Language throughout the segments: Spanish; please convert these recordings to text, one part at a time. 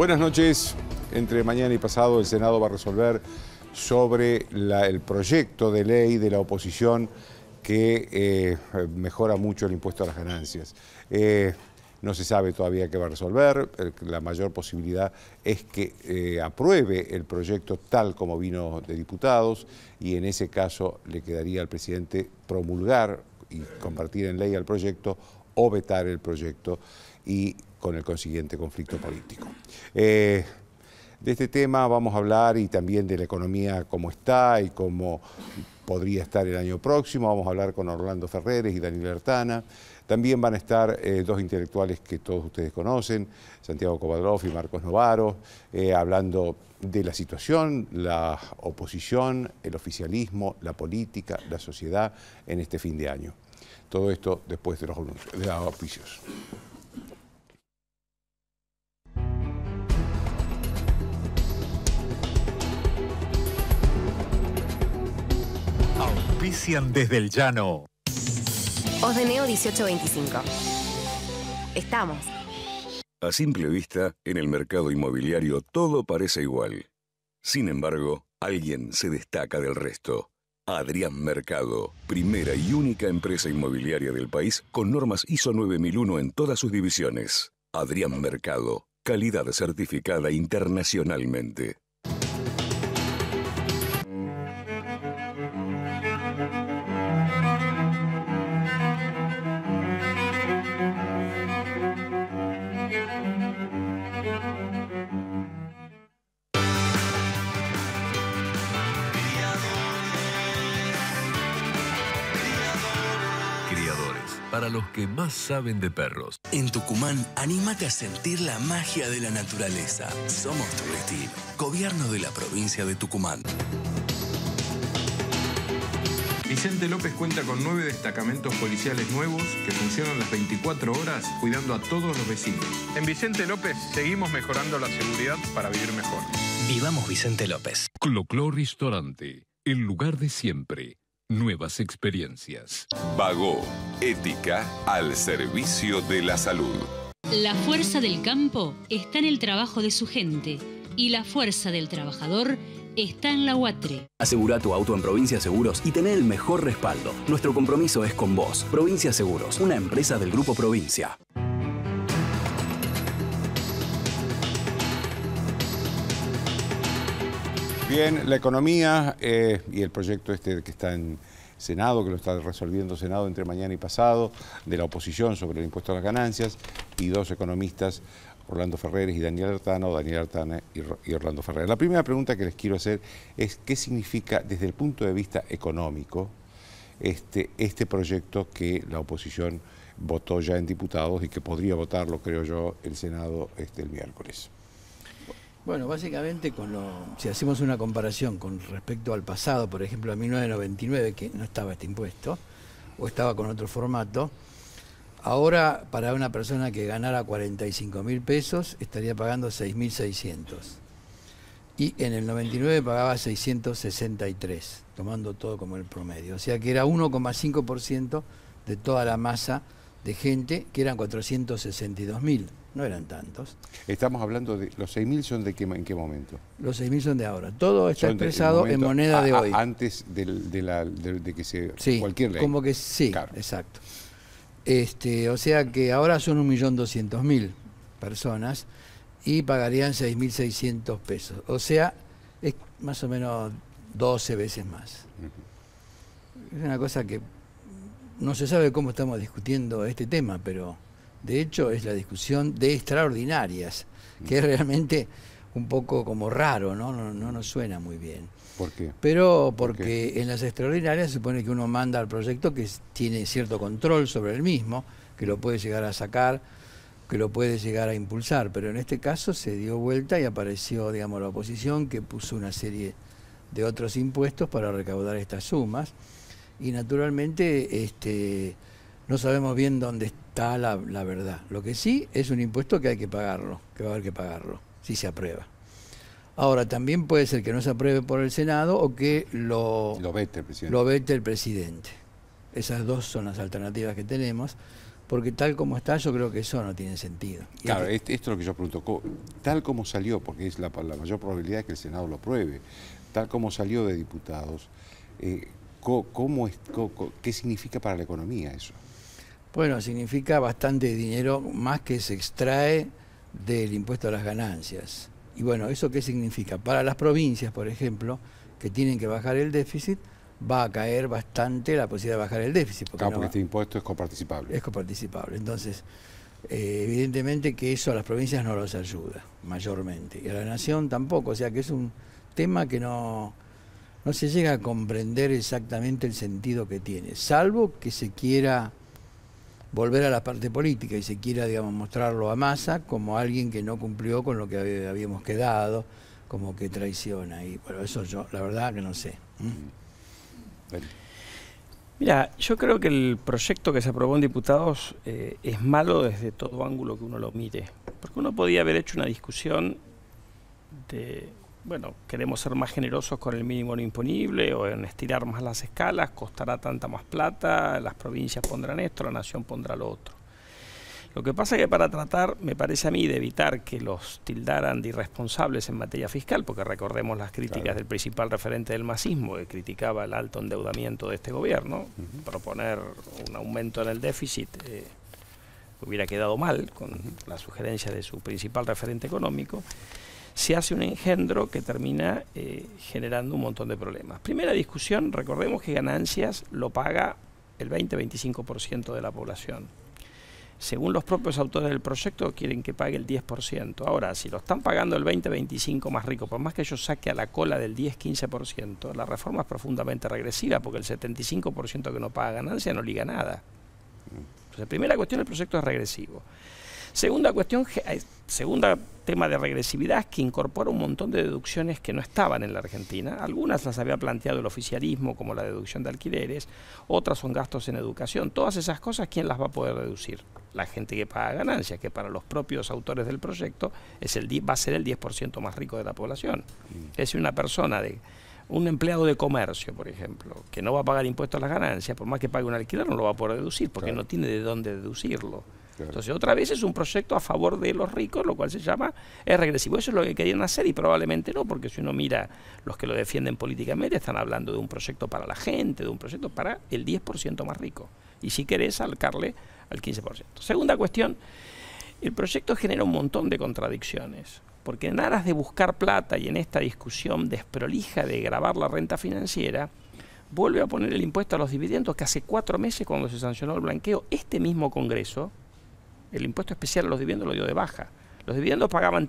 Buenas noches. Entre mañana y pasado el Senado va a resolver sobre el proyecto de ley de la oposición que mejora mucho el impuesto a las ganancias. No se sabe todavía qué va a resolver. La mayor posibilidad es que apruebe el proyecto tal como vino de diputados, y en ese caso le quedaría al presidente promulgar y convertir en ley al proyecto o vetar el proyecto, y con el consiguiente conflicto político. De este tema vamos a hablar, y también de la economía, cómo está y cómo podría estar el año próximo. Vamos a hablar con Orlando Ferreres y Daniel Artana. También van a estar dos intelectuales que todos ustedes conocen, Santiago Kovadrov y Marcos Novaro, hablando de la situación, la oposición, el oficialismo, la política, la sociedad en este fin de año. Todo esto después de los auspicios. Auspician desde el llano. Osdeneo 1825. Estamos. A simple vista, en el mercado inmobiliario todo parece igual. Sin embargo, alguien se destaca del resto. Adrián Mercado, primera y única empresa inmobiliaria del país con normas ISO 9001 en todas sus divisiones. Adrián Mercado, calidad certificada internacionalmente. Para los que más saben de perros. En Tucumán, anímate a sentir la magia de la naturaleza. Somos tu destino. Gobierno de la provincia de Tucumán. Vicente López cuenta con 9 destacamentos policiales nuevos que funcionan las 24 horas cuidando a todos los vecinos. En Vicente López seguimos mejorando la seguridad para vivir mejor. Vivamos Vicente López. Clo-Clo Restaurante, el lugar de siempre. Nuevas experiencias. Bagó, ética al servicio de la salud. La fuerza del campo está en el trabajo de su gente, y la fuerza del trabajador está en la UATRE. Asegura tu auto en Provincia Seguros y tener el mejor respaldo. Nuestro compromiso es con vos. Provincia Seguros, una empresa del Grupo Provincia. Bien, la economía y el proyecto este que está en Senado, que lo está resolviendo Senado entre mañana y pasado, de la oposición sobre el impuesto a las ganancias, y dos economistas, Orlando Ferreres y Daniel Artana, o Daniel Artana y Orlando Ferreres. La primera pregunta que les quiero hacer es qué significa desde el punto de vista económico este proyecto que la oposición votó ya en diputados y que podría votarlo, creo yo, el Senado el miércoles. Bueno, básicamente si hacemos una comparación con respecto al pasado, por ejemplo, a 1999, que no estaba este impuesto, o estaba con otro formato, ahora para una persona que ganara 45.000 pesos estaría pagando 6.600. Y en el 99 pagaba 663, tomando todo como el promedio. O sea que era 1,5% de toda la masa de gente, que eran 462.000. No eran tantos. Estamos hablando de... ¿Los 6.000 son de en qué momento? Los 6.000 son de ahora. Todo está expresado en moneda de hoy. Antes de que se... Sí, cualquier ley. Como que sí, claro. Exacto. O sea que ahora son 1.200.000 personas y pagarían 6.600 pesos. O sea, es más o menos 12 veces más. Es una cosa que no se sabe cómo estamos discutiendo este tema, pero... De hecho, es la discusión de extraordinarias, que es realmente un poco como raro, ¿no? No nos suena muy bien. ¿Por qué? Pero porque en las extraordinarias se supone que uno manda al proyecto que tiene cierto control sobre el mismo, que lo puede llegar a sacar, que lo puede llegar a impulsar. Pero en este caso se dio vuelta y apareció, digamos, la oposición, que puso una serie de otros impuestos para recaudar estas sumas. Y naturalmente no sabemos bien dónde está la verdad. Lo que sí es un impuesto que hay que pagarlo, que va a haber que pagarlo, si se aprueba. Ahora, también puede ser que no se apruebe por el Senado o que lo vete el presidente. Esas dos son las alternativas que tenemos. porque tal como está yo creo que eso no tiene sentido. Claro, esto es lo que yo pregunto, tal como salió, porque es la mayor probabilidad de que el Senado lo apruebe, tal como salió de diputados, ¿qué significa para la economía eso? Bueno, significa bastante dinero más que se extrae del impuesto a las ganancias. Y bueno, ¿eso qué significa? Para las provincias, por ejemplo, que tienen que bajar el déficit, va a caer bastante la posibilidad de bajar el déficit. Porque este impuesto es coparticipable. Es coparticipable. Entonces, evidentemente que eso a las provincias no los ayuda, mayormente. Y a la nación tampoco. O sea que es un tema que no se llega a comprender exactamente el sentido que tiene. Salvo que se quiera volver a la parte política y se quiera, digamos, mostrarlo a Massa como alguien que no cumplió con lo que habíamos quedado, como que traiciona. Y bueno, eso yo, la verdad que no sé. Mira, yo creo que el proyecto que se aprobó en diputados es malo desde todo ángulo que uno lo mire. Porque uno podía haber hecho una discusión de, bueno, queremos ser más generosos con el mínimo no imponible o en estirar más las escalas, costará tanta más plata, las provincias pondrán esto, la nación pondrá lo otro. Lo que pasa es que para tratar, me parece a mí, de evitar que los tildaran de irresponsables en materia fiscal, porque recordemos las críticas del principal referente del masismo, que criticaba el alto endeudamiento de este gobierno, proponer un aumento en el déficit hubiera quedado mal, con la sugerencia de su principal referente económico, se hace un engendro que termina generando un montón de problemas. Primera discusión, recordemos que ganancias lo paga el 20-25% de la población. Según los propios autores del proyecto, quieren que pague el 10%. Ahora, si lo están pagando el 20-25% más rico, por más que yo saque a la cola del 10-15%, la reforma es profundamente regresiva, porque el 75% que no paga ganancia no liga nada. Entonces, primera cuestión, el proyecto es regresivo. Segunda cuestión, segunda tema de regresividad, es que incorpora un montón de deducciones que no estaban en la Argentina. Algunas las había planteado el oficialismo, como la deducción de alquileres, otras son gastos en educación. Todas esas cosas, ¿quién las va a poder deducir? La gente que paga ganancias, que para los propios autores del proyecto va a ser el 10% más rico de la población. Es decir, una persona un empleado de comercio, por ejemplo, que no va a pagar impuestos a las ganancias, por más que pague un alquiler, no lo va a poder deducir, porque no tiene de dónde deducirlo. Entonces, otra vez es un proyecto a favor de los ricos, lo cual es regresivo. Eso es lo que querían hacer y probablemente no, porque si uno mira los que lo defienden políticamente, están hablando de un proyecto para la gente, de un proyecto para el 10% más rico. Y si querés, salcarle al 15%. Segunda cuestión, el proyecto genera un montón de contradicciones, porque en aras de buscar plata y en esta discusión desprolija de gravar la renta financiera, vuelve a poner el impuesto a los dividendos que hace 4 meses, cuando se sancionó el blanqueo, este mismo Congreso, el impuesto especial a los dividendos lo dio de baja. Los dividendos pagaban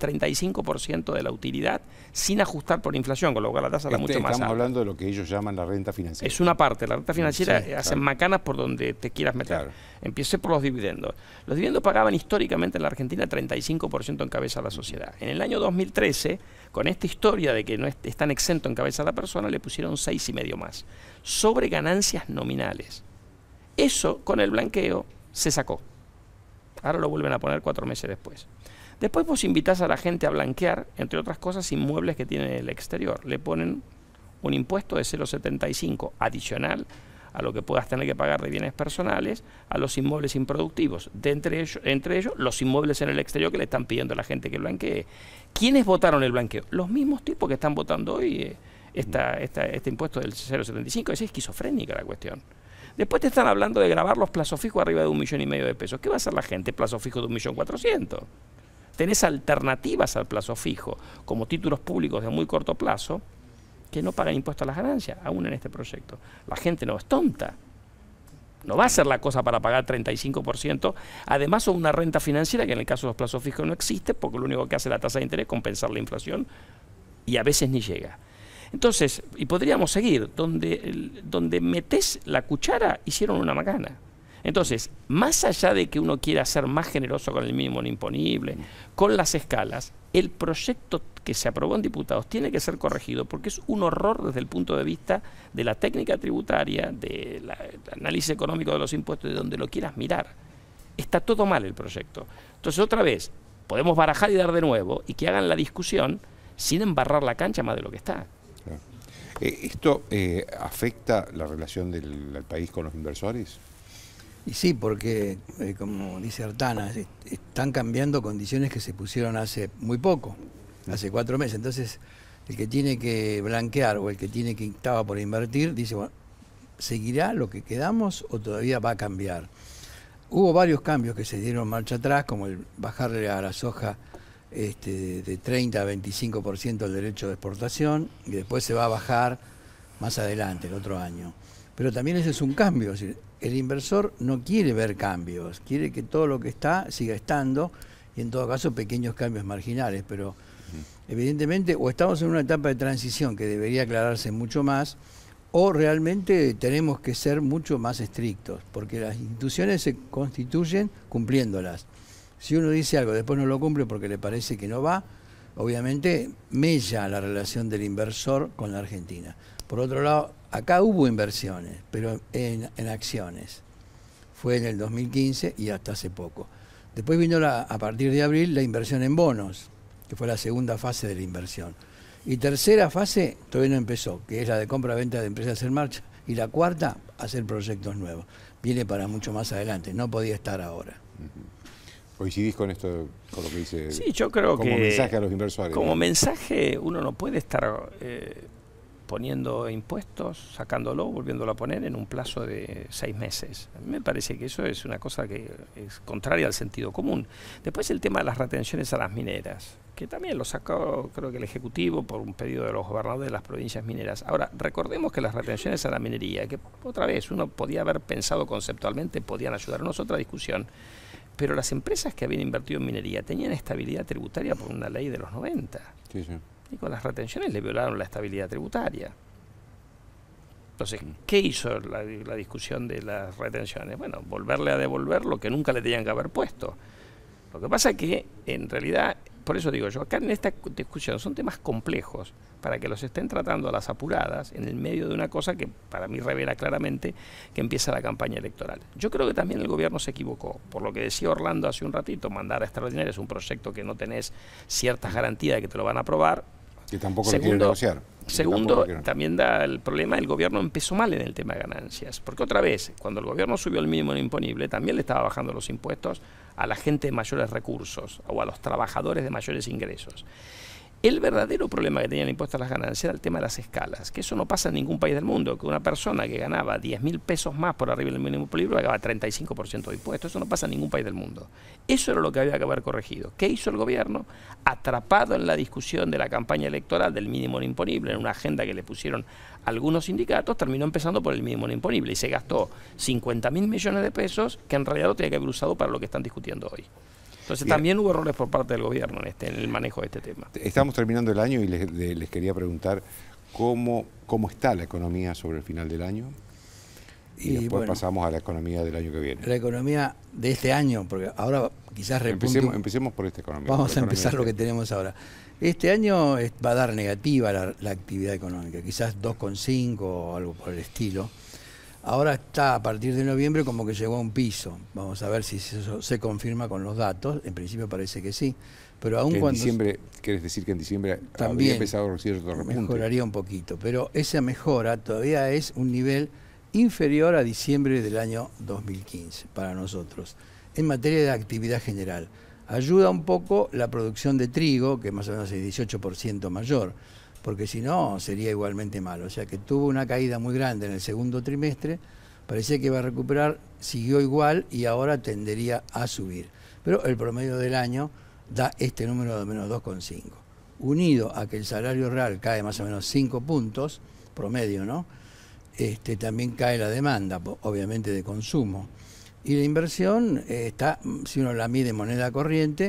35% de la utilidad sin ajustar por inflación, con lo cual la tasa era mucho más alta. Estamos hablando de lo que ellos llaman la renta financiera. Es una parte, la renta financiera hacen macanas por donde te quieras meter. Claro. Empiece por los dividendos. Los dividendos pagaban históricamente en la Argentina 35% en cabeza a la sociedad. En el año 2013, con esta historia de que no están exentos en cabeza a la persona, le pusieron 6,5 más, sobre ganancias nominales. Eso, con el blanqueo, se sacó. Ahora lo vuelven a poner 4 meses después. Después vos invitás a la gente a blanquear, entre otras cosas, inmuebles que tienen en el exterior. Le ponen un impuesto de 0,75 adicional a lo que puedas tener que pagar de bienes personales a los inmuebles improductivos. Entre ellos, los inmuebles en el exterior que le están pidiendo a la gente que blanquee. ¿Quiénes votaron el blanqueo? Los mismos tipos que están votando hoy este impuesto del 0,75. Es esquizofrénica la cuestión. Después te están hablando de gravar los plazos fijos arriba de 1,5 millones de pesos. ¿Qué va a hacer la gente? Plazo fijo de 1.400.000. Tenés alternativas al plazo fijo, como títulos públicos de muy corto plazo, que no pagan impuestos a las ganancias, aún en este proyecto. La gente no es tonta. No va a hacer la cosa para pagar 35%, además o una renta financiera que en el caso de los plazos fijos no existe, porque lo único que hace la tasa de interés es compensar la inflación y a veces ni llega. Entonces, y podríamos seguir, donde metés la cuchara, hicieron una macana. Entonces, más allá de que uno quiera ser más generoso con el mínimo no imponible, con las escalas, el proyecto que se aprobó en diputados tiene que ser corregido porque es un horror desde el punto de vista de la técnica tributaria, del análisis económico de los impuestos, de donde lo quieras mirar. Está todo mal el proyecto. Entonces, otra vez, podemos barajar y dar de nuevo y que hagan la discusión sin embarrar la cancha más de lo que está. Claro. ¿Esto afecta la relación del país con los inversores? Y sí, porque, como dice Artana, están cambiando condiciones que se pusieron hace muy poco, hace 4 meses. Entonces, el que tiene que blanquear o el que estaba por invertir, dice, bueno, ¿seguirá lo que quedamos o todavía va a cambiar? Hubo varios cambios que se dieron marcha atrás, como el bajarle a la soja de 30 a 25% el derecho de exportación, y después se va a bajar más adelante, el otro año. Pero también ese es un cambio, es decir, el inversor no quiere ver cambios, quiere que todo lo que está siga estando, y en todo caso pequeños cambios marginales, pero evidentemente o estamos en una etapa de transición que debería aclararse mucho más, o realmente tenemos que ser mucho más estrictos, porque las instituciones se constituyen cumpliéndolas. Si uno dice algo, después no lo cumple porque le parece que no va, obviamente mella la relación del inversor con la Argentina. Por otro lado, acá hubo inversiones, pero en acciones. Fue en el 2015 y hasta hace poco. Después vino a partir de abril la inversión en bonos, que fue la segunda fase de la inversión. Y tercera fase todavía no empezó, que es la de compra-venta de empresas en marcha. Y la cuarta, hacer proyectos nuevos. Viene para mucho más adelante, no podía estar ahora. ¿Coincidís con esto, con lo que dice? Sí, yo creo como que mensaje a los inversores. Como mensaje uno no puede estar poniendo impuestos, sacándolo, volviéndolo a poner en un plazo de 6 meses. A mí me parece que eso es una cosa que es contraria al sentido común. Después el tema de las retenciones a las mineras, que también lo sacó creo que el Ejecutivo por un pedido de los gobernadores de las provincias mineras. Ahora, recordemos que las retenciones a la minería, que otra vez uno podía haber pensado conceptualmente, podían ayudarnos a otra discusión, pero las empresas que habían invertido en minería tenían estabilidad tributaria por una ley de los 90. Sí, sí. Y con las retenciones le violaron la estabilidad tributaria. Entonces, ¿qué hizo la discusión de las retenciones? Bueno, volverle a devolver lo que nunca le tenían que haber puesto. Lo que pasa es que, en realidad, por eso digo yo, acá en esta discusión son temas complejos para que los estén tratando a las apuradas en el medio de una cosa que para mí revela claramente que empieza la campaña electoral. Yo creo que también el gobierno se equivocó, por lo que decía Orlando hace un ratito, mandar a extraordinarios un proyecto que no tenés ciertas garantías de que te lo van a aprobar. Que tampoco lo quieren negociar. Segundo, también da el problema, el gobierno empezó mal en el tema de ganancias, porque otra vez, cuando el gobierno subió el mínimo imponible, también le estaba bajando los impuestos a la gente de mayores recursos o a los trabajadores de mayores ingresos. El verdadero problema que tenía el impuesto a las ganancias era el tema de las escalas, que eso no pasa en ningún país del mundo, que una persona que ganaba 10.000 pesos más por arriba del mínimo imponible pagaba 35% de impuestos, eso no pasa en ningún país del mundo. Eso era lo que había que haber corregido. ¿Qué hizo el gobierno? Atrapado en la discusión de la campaña electoral del mínimo imponible, en una agenda que le pusieron algunos sindicatos, terminó empezando por el mínimo imponible y se gastó 50.000 millones de pesos que en realidad lo tenía que haber usado para lo que están discutiendo hoy. Entonces bien, también hubo errores por parte del gobierno en el manejo de este tema. Estamos terminando el año y les quería preguntar cómo está la economía sobre el final del año y después bueno, pasamos a la economía del año que viene. La economía de este año, porque ahora quizás empecemos por esta economía. Vamos a empezar lo que tenemos ahora. Este año va a dar negativa la actividad económica, quizás 2,5 o algo por el estilo. Ahora está a partir de noviembre como que llegó a un piso. Vamos a ver si eso se confirma con los datos. En principio parece que sí. Pero aún cuando... ¿Quieres decir que en diciembre también habría empezado cierto repunte? Mejoraría un poquito. Pero esa mejora todavía es un nivel inferior a diciembre del año 2015 para nosotros. En materia de actividad general. Ayuda un poco la producción de trigo, que más o menos es 18% mayor. Porque si no sería igualmente malo. O sea que tuvo una caída muy grande en el segundo trimestre, parecía que iba a recuperar, siguió igual y ahora tendería a subir. Pero el promedio del año da este número de menos 2,5. Unido a que el salario real cae más o menos 5 puntos, promedio, ¿no? También cae la demanda, obviamente de consumo. Y la inversión está, si uno la mide en moneda corriente,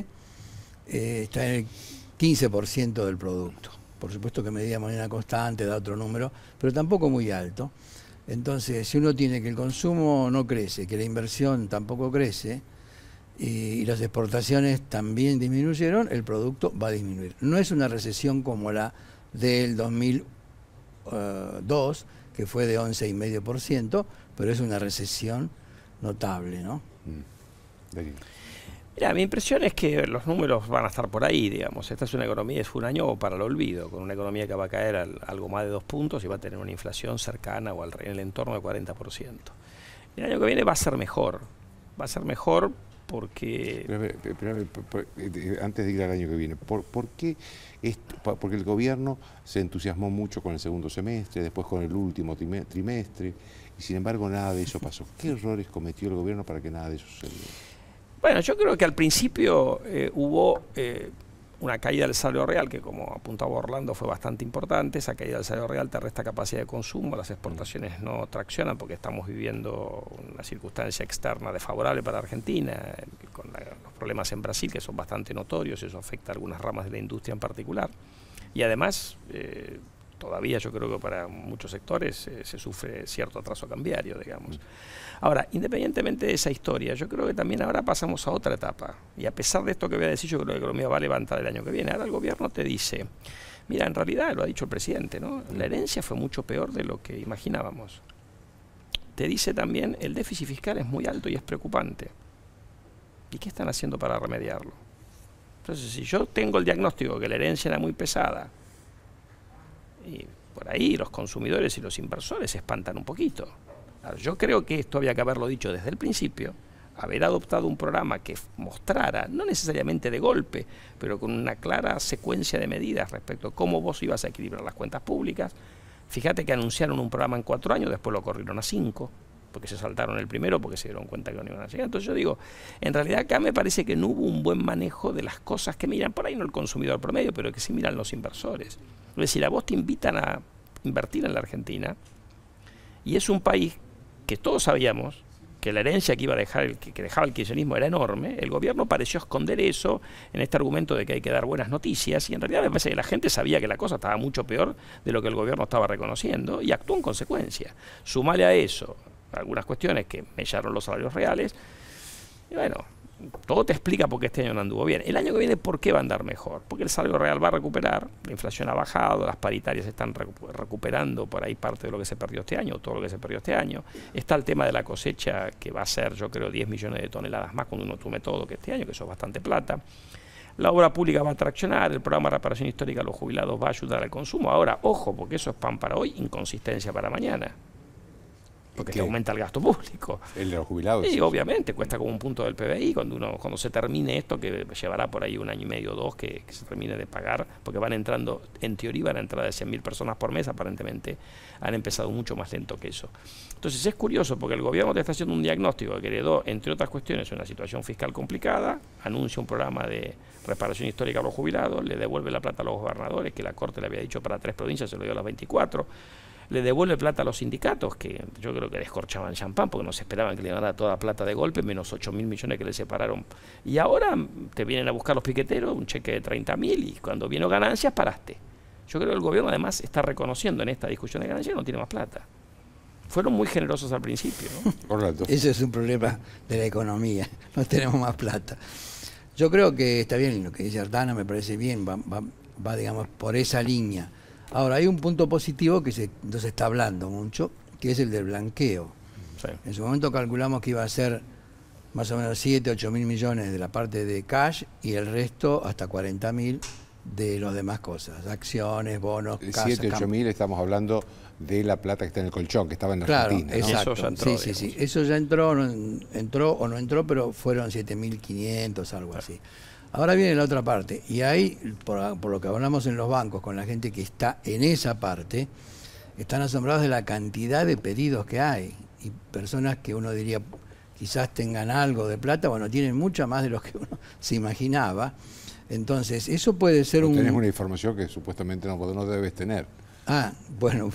está en el 15% del producto. Por supuesto que medida moneda constante da otro número, pero tampoco muy alto. Entonces, si uno tiene que el consumo no crece, que la inversión tampoco crece, y las exportaciones también disminuyeron, el producto va a disminuir. No es una recesión como la del 2002, que fue de 11,5%, pero es una recesión notable, ¿no? Mira, mi impresión es que los números van a estar por ahí, digamos. Esta es una economía, fue un año para el olvido, con una economía que va a caer algo más de 2 puntos y va a tener una inflación cercana o en el entorno de 40%. El año que viene va a ser mejor. Va a ser mejor porque... Antes de ir al año que viene, ¿por qué? Porque el gobierno se entusiasmó mucho con el segundo semestre, después con el último trimestre, y sin embargo nada de eso pasó. ¿Qué errores cometió el gobierno para que nada de eso sucediera? Bueno, yo creo que al principio hubo una caída del salario real, que como apuntaba Orlando fue bastante importante. Esa caída del salario real te resta capacidad de consumo, las exportaciones no traccionan porque estamos viviendo una circunstancia externa desfavorable para Argentina, con los problemas en Brasil que son bastante notorios, eso afecta a algunas ramas de la industria en particular. Y además, todavía yo creo que para muchos sectores se sufre cierto atraso cambiario, digamos. Ahora, independientemente de esa historia, yo creo que también ahora pasamos a otra etapa. Y a pesar de esto que voy a decir, yo creo que la economía va a levantar el año que viene. Ahora el gobierno te dice, mira, en realidad, lo ha dicho el presidente, ¿no? La herencia fue mucho peor de lo que imaginábamos. Te dice también, el déficit fiscal es muy alto y es preocupante. ¿Y qué están haciendo para remediarlo? Entonces, si yo tengo el diagnóstico que la herencia era muy pesada, y por ahí los consumidores y los inversores se espantan un poquito. Ahora, yo creo que esto había que haberlo dicho desde el principio, haber adoptado un programa que mostrara, no necesariamente de golpe, pero con una clara secuencia de medidas respecto a cómo vos ibas a equilibrar las cuentas públicas. Fíjate que anunciaron un programa en 4 años, después lo corrieron a 5, porque se saltaron el primero, porque se dieron cuenta que no iban a llegar. Entonces yo digo, en realidad acá me parece que no hubo un buen manejo de las cosas que miran, por ahí no el consumidor promedio, pero que sí miran los inversores. Es decir, a vos te invitan a invertir en la Argentina, y es un país que todos sabíamos que la herencia que iba a dejar que dejaba el kirchnerismo era enorme. El gobierno pareció esconder eso en este argumento de que hay que dar buenas noticias, y en realidad me parece que la gente sabía que la cosa estaba mucho peor de lo que el gobierno estaba reconociendo y actuó en consecuencia. Sumale a eso algunas cuestiones que mellaron los salarios reales, y bueno, todo te explica por qué este año no anduvo bien. El año que viene, ¿por qué va a andar mejor? Porque el salario real va a recuperar, la inflación ha bajado, las paritarias están recuperando por ahí parte de lo que se perdió este año, todo lo que se perdió este año. Está el tema de la cosecha, que va a ser, yo creo, 10 millones de toneladas más cuando uno tome todo que este año, que eso es bastante plata. La obra pública va a traccionar, el programa de reparación histórica a los jubilados va a ayudar al consumo. Ahora, ojo, porque eso es pan para hoy, inconsistencia para mañana. Porque te aumenta el gasto público. El de los jubilados. Sí, obviamente, cuesta como un punto del PBI cuando se termine esto, que llevará por ahí 1 año y medio o 2 que se termine de pagar, porque van entrando, en teoría van a entrar de 100.000 personas por mes, aparentemente han empezado mucho más lento que eso. Entonces es curioso porque el gobierno te está haciendo un diagnóstico que heredó, entre otras cuestiones, una situación fiscal complicada, anuncia un programa de reparación histórica a los jubilados, le devuelve la plata a los gobernadores, que la Corte le había dicho para 3 provincias, se lo dio a las 24, le devuelve plata a los sindicatos, que yo creo que descorchaban champán porque no se esperaban que le iban a dar toda plata de golpe, menos 8.000 millones que le separaron. Y ahora te vienen a buscar los piqueteros un cheque de 30.000 y cuando vino ganancias paraste. Yo creo que el gobierno además está reconociendo en esta discusión de ganancias que no tiene más plata. Fueron muy generosos al principio, ¿no? Correcto. Ese es un problema de la economía, no tenemos más plata. Yo creo que está bien lo que dice Ardana, me parece bien, va digamos, por esa línea. Ahora, hay un punto positivo que no se está hablando mucho, que es el del blanqueo. Sí. En su momento calculamos que iba a ser más o menos 7, 8 mil millones de la parte de cash y el resto hasta 40.000 de las demás cosas, acciones, bonos, casas, 7, 8 mil estamos hablando de la plata que está en el colchón, que estaba en Argentina. Claro, exacto. Eso ya entró, sí. Eso ya entró o no entró, pero fueron 7.500, algo así. Ahora viene la otra parte, y ahí, por lo que hablamos en los bancos, con la gente que está en esa parte, están asombrados de la cantidad de pedidos que hay, y personas que uno diría quizás tengan algo de plata, bueno, tienen mucha más de lo que uno se imaginaba. Entonces, eso puede ser Tenés una información que supuestamente no debes tener. Ah, bueno.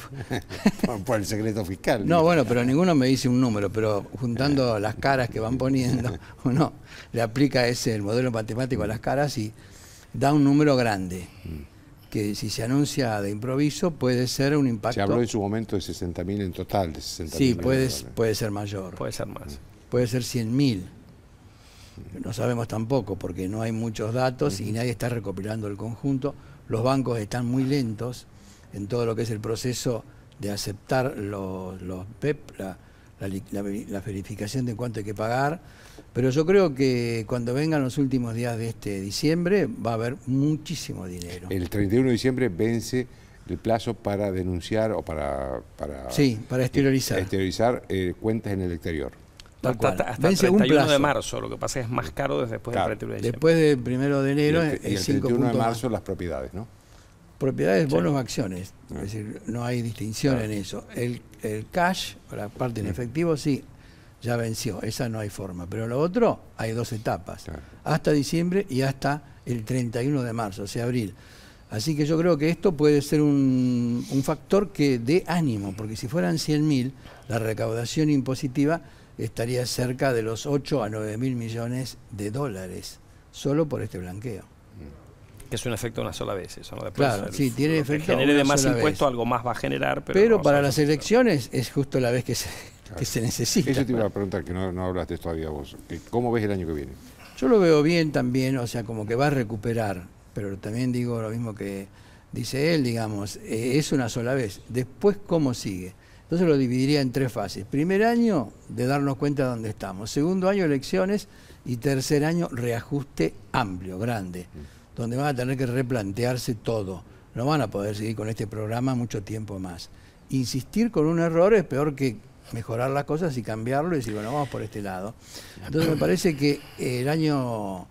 por el secreto fiscal. No, bueno, pero ninguno me dice un número, pero juntando las caras que van poniendo, uno le aplica el modelo matemático a las caras y da un número grande, que si se anuncia de improviso puede ser un impacto. Se habló en su momento de 60.000 en total. De 60.000 sí, puede ser mayor. Puede ser más. Puede ser 100.000. No sabemos tampoco, porque no hay muchos datos y nadie está recopilando el conjunto. Los bancos están muy lentos en todo lo que es el proceso de aceptar los PEP, la verificación de cuánto hay que pagar, pero yo creo que cuando vengan los últimos días de este diciembre va a haber muchísimo dinero. El 31 de diciembre vence el plazo para denunciar o para sí, para exteriorizar cuentas en el exterior. Hasta el 31 de marzo, lo que pasa es que es más caro después del 31 de diciembre. Después del 1 de enero y el es 5 31 de puntos marzo más. las propiedades, ¿no? Propiedades, bonos, acciones. Es decir, no hay distinción Claro. en eso. El cash, o la parte en efectivo, sí, ya venció. Esa no hay forma. Pero lo otro, hay 2 etapas. Claro. Hasta diciembre y hasta el 31 de marzo, o sea, abril. Así que yo creo que esto puede ser un factor que dé ánimo, porque si fueran 100.000, la recaudación impositiva estaría cerca de los 8 a 9.000 millones de dólares, solo por este blanqueo. Que es un efecto una sola vez, eso, ¿no? Después claro, sí, tiene efecto que genere una de más sola impuesto, vez. algo más va a generar. Pero para las elecciones es justo la vez que se necesita. Eso te iba a preguntar, que no hablaste todavía vos. ¿Cómo ves el año que viene? Yo lo veo bien también, o sea, como que va a recuperar, pero también digo lo mismo que dice él, digamos, es una sola vez. Después, ¿cómo sigue? Entonces lo dividiría en 3 fases. Primer año, de darnos cuenta de dónde estamos. Segundo año, elecciones. Y tercer año, reajuste amplio, grande, donde van a tener que replantearse todo. No van a poder seguir con este programa mucho tiempo más. Insistir con un error es peor que mejorar las cosas y cambiarlo y decir, bueno, vamos por este lado. Entonces me parece que el año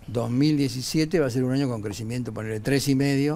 2017 va a ser un año con crecimiento, ponerle 3,5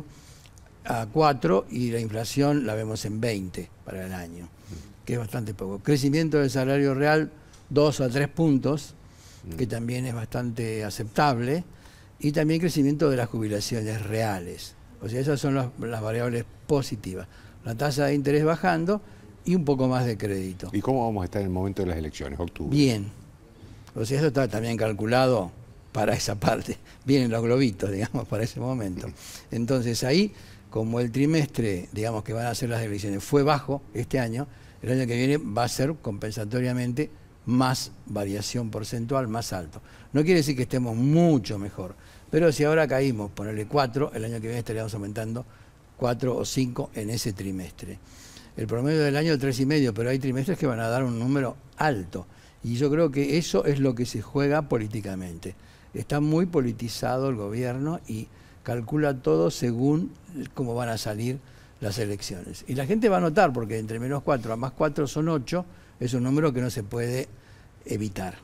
a 4 y la inflación la vemos en 20 para el año, que es bastante poco. Crecimiento del salario real 2 a 3 puntos, que también es bastante aceptable, y también crecimiento de las jubilaciones reales. O sea, esas son las variables positivas. La tasa de interés bajando y un poco más de crédito. ¿Y cómo vamos a estar en el momento de las elecciones, octubre? Bien. O sea, eso está también calculado para esa parte. Vienen los globitos, digamos, para ese momento. Entonces ahí, como el trimestre, digamos, que van a ser las elecciones, fue bajo este año, el año que viene va a ser compensatoriamente más variación porcentual, más alto. No quiere decir que estemos mucho mejor, pero si ahora caímos, ponerle 4, el año que viene estaríamos aumentando 4 o 5 en ese trimestre. El promedio del año es 3,5, pero hay trimestres que van a dar un número alto. Y yo creo que eso es lo que se juega políticamente. Está muy politizado el gobierno y calcula todo según cómo van a salir las elecciones. Y la gente va a notar, porque entre menos 4 a más 4 son 8, es un número que no se puede evitar.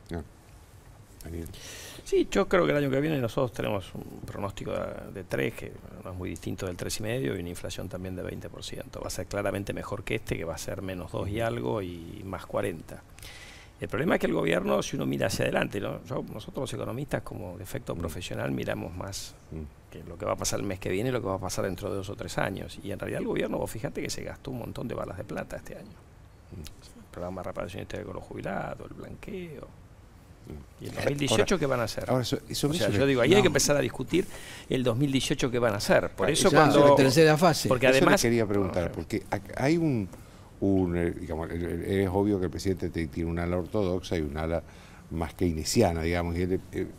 Daniel. Sí, yo creo que el año que viene nosotros tenemos un pronóstico de 3, que no es muy distinto del 3,5, y una inflación también de 20%. Va a ser claramente mejor que este, que va a ser menos 2 y algo y más 40. El problema es que el gobierno, si uno mira hacia adelante, ¿no? Nosotros los economistas, como efecto profesional, miramos más que lo que va a pasar el mes que viene y lo que va a pasar dentro de 2 o 3 años. Y en realidad el gobierno, vos fíjate que se gastó un montón de balas de plata este año. El programa de reparación histórica con los jubilados, el blanqueo. ¿Y el 2018 qué van a hacer? Ahora, yo digo, ahí hay que empezar a discutir el 2018 qué van a hacer. Por eso ya, cuando... la tercera fase. Porque eso además... le quería preguntar, porque hay digamos, es obvio que el presidente tiene un ala ortodoxa y un ala más keynesiana, digamos, y él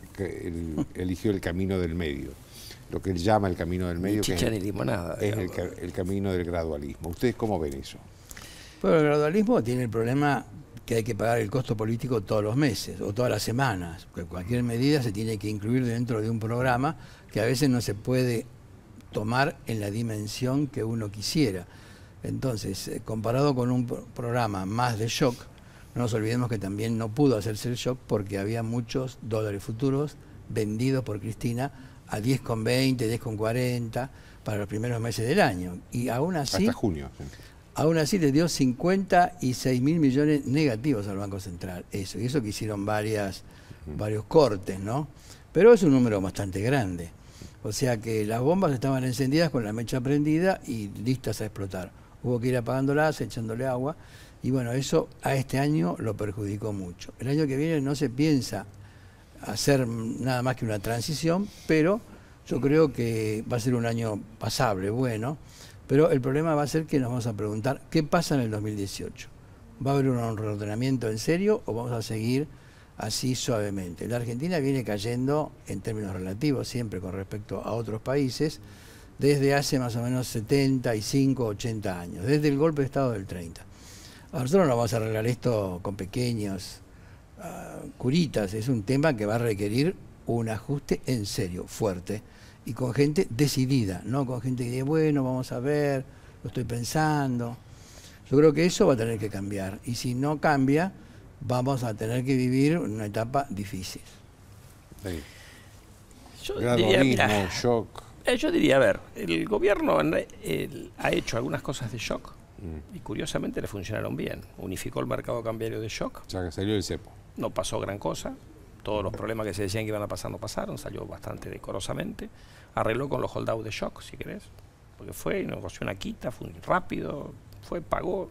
eligió el camino del medio, lo que él llama el camino del medio, chicha ni limonada, es el camino del gradualismo. ¿Ustedes cómo ven eso? Bueno, el gradualismo tiene el problema que hay que pagar el costo político todos los meses o todas las semanas, porque cualquier medida se tiene que incluir dentro de un programa que a veces no se puede tomar en la dimensión que uno quisiera. Entonces, comparado con un programa más de shock, no nos olvidemos que también no pudo hacerse el shock porque había muchos dólares futuros vendidos por Cristina a 10,20, 10,40 para los primeros meses del año. Y aún así... Hasta junio. Sí. Aún así le dio 56.000 millones negativos al Banco Central. Y eso que hicieron varios cortes, ¿no? Pero es un número bastante grande. O sea que las bombas estaban encendidas con la mecha prendida y listas a explotar. Hubo que ir apagándolas, echándole agua. Y bueno, eso a este año lo perjudicó mucho. El año que viene no se piensa hacer nada más que una transición, pero yo creo que va a ser un año pasable, bueno. Pero el problema va a ser que nos vamos a preguntar qué pasa en el 2018. ¿Va a haber un reordenamiento en serio o vamos a seguir así suavemente? La Argentina viene cayendo en términos relativos siempre con respecto a otros países desde hace más o menos 75, 80 años, desde el golpe de Estado del 30. A nosotros no vamos a arreglar esto con pequeños curitas, es un tema que va a requerir un ajuste en serio, fuerte, y con gente decidida, no con gente que dice, bueno, vamos a ver, lo estoy pensando. Yo creo que eso va a tener que cambiar, y si no cambia, vamos a tener que vivir una etapa difícil. Sí. Yo Gradualismo, diría, shock. Yo diría, a ver, el gobierno ha hecho algunas cosas de shock y curiosamente le funcionaron bien. Unificó el mercado cambiario de shock. O sea, que salió el cepo. No pasó gran cosa. Todos los problemas que se decían que iban a pasar no pasaron. Salió bastante decorosamente. Arregló con los holdouts de shock, si querés. Porque fue y negoció una quita, fue rápido, pagó.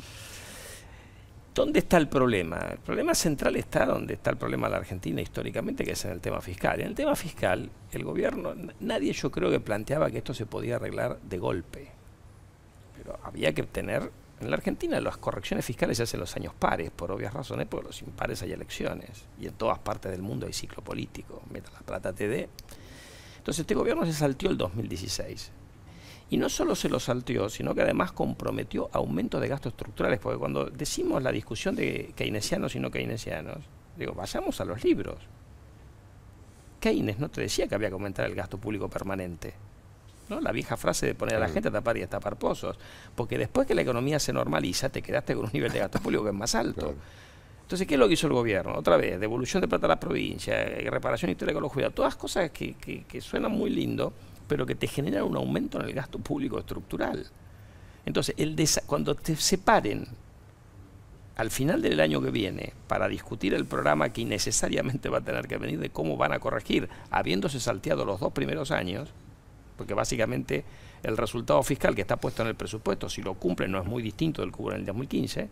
¿Dónde está el problema? El problema central está donde está el problema de la Argentina históricamente, que es en el tema fiscal. En el tema fiscal, el gobierno, nadie yo creo que planteaba que esto se podía arreglar de golpe. Pero había que tener, en la Argentina las correcciones fiscales se hacen en los años pares, por obvias razones, porque los impares hay elecciones. Y en todas partes del mundo hay ciclo político. Meta la plata TD. Entonces este gobierno se salteó el 2016. Y no solo se lo salteó, sino que además comprometió aumentos de gastos estructurales, porque cuando decimos la discusión de keynesianos y no keynesianos, digo, vayamos a los libros. Keynes no te decía que había que aumentar el gasto público permanente, ¿no? La vieja frase de poner a la gente a tapar y a tapar pozos, porque después que la economía se normaliza, te quedaste con un nivel de gasto público que es más alto. Entonces, ¿qué es lo que hizo el gobierno? Otra vez, devolución de plata a las provincias, reparación histórica con los jubilados, todas cosas que suenan muy lindo, pero que te generan un aumento en el gasto público estructural. Entonces, cuando te separen al final del año que viene para discutir el programa que innecesariamente va a tener que venir de cómo van a corregir, habiéndose salteado los 2 primeros años, porque básicamente el resultado fiscal que está puesto en el presupuesto, si lo cumplen, no es muy distinto del que hubo en el 2015,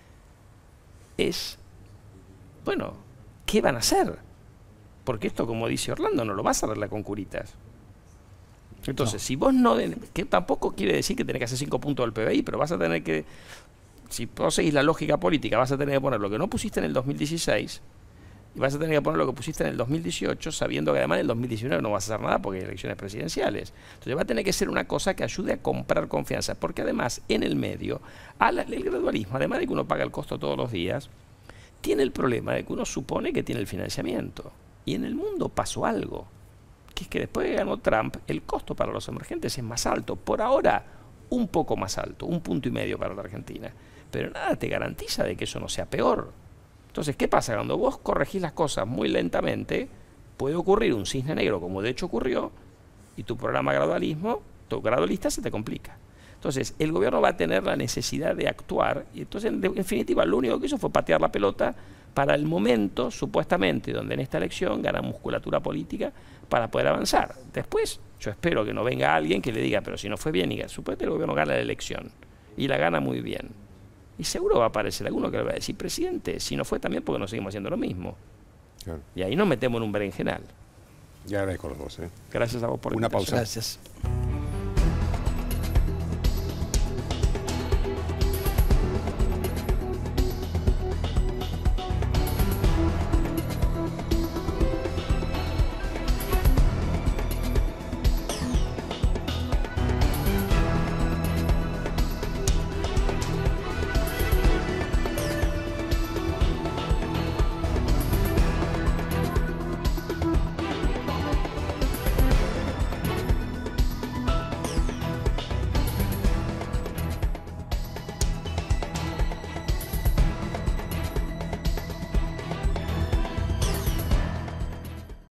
es, bueno, ¿qué van a hacer? Porque esto, como dice Orlando, no lo vas a arreglar con curitas. Entonces, si vos no... que tampoco quiere decir que tenés que hacer 5 puntos del PBI, pero vas a tener que... Si vos seguís la lógica política, vas a tener que poner lo que no pusiste en el 2016 y vas a tener que poner lo que pusiste en el 2018, sabiendo que además en el 2019 no vas a hacer nada porque hay elecciones presidenciales. Entonces va a tener que ser una cosa que ayude a comprar confianza, porque además, en el medio, el gradualismo, además de que uno paga el costo todos los días, tiene el problema de que uno supone que tiene el financiamiento. Y en el mundo pasó algo, que es que después de que ganó Trump, el costo para los emergentes es más alto. Por ahora, un poco más alto, 1,5 puntos para la Argentina. Pero nada te garantiza de que eso no sea peor. Entonces, ¿qué pasa? Cuando vos corregís las cosas muy lentamente, puede ocurrir un cisne negro, como de hecho ocurrió, y tu programa gradualismo, tu gradualista se te complica. Entonces, el gobierno va a tener la necesidad de actuar, y entonces, en definitiva, lo único que hizo fue patear la pelota para el momento, supuestamente, donde en esta elección gana musculatura política para poder avanzar. Después, yo espero que no venga alguien que le diga, pero si no fue bien, y supuestamente el gobierno gana la elección, y la gana muy bien. Y seguro va a aparecer alguno que le va a decir, presidente, si no fue también porque no seguimos haciendo lo mismo. Claro. Y ahí nos metemos en un berenjenal. Ya agradezco a los dos. Gracias a vos por una pausa. Gracias.